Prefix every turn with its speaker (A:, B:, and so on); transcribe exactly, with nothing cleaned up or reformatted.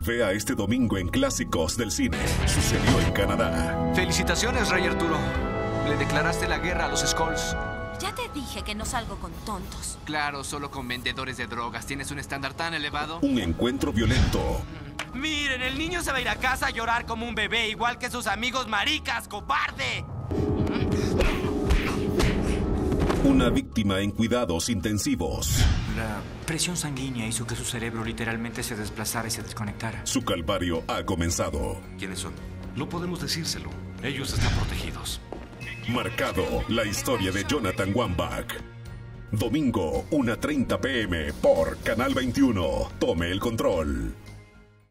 A: Vea este domingo en Clásicos del Cine. Sucedió en Canadá.
B: Felicitaciones, Rey Arturo. Le declaraste la guerra a los Skrulls.
C: Ya te dije que no salgo con tontos.
D: Claro, solo con vendedores de drogas. ¿Tienes un estándar tan elevado?
A: Un encuentro violento.
E: Miren, el niño se va a ir a casa a llorar como un bebé, igual que sus amigos maricas, cobarde.
A: Una víctima en cuidados intensivos.
F: La presión sanguínea hizo que su cerebro literalmente se desplazara y se desconectara.
A: Su calvario ha comenzado.
G: ¿Quiénes son? No podemos decírselo. Ellos están protegidos.
A: Marcado, la historia de Jonathan Wambach. Domingo, una treinta p m por Canal veintiuno. Tome el control.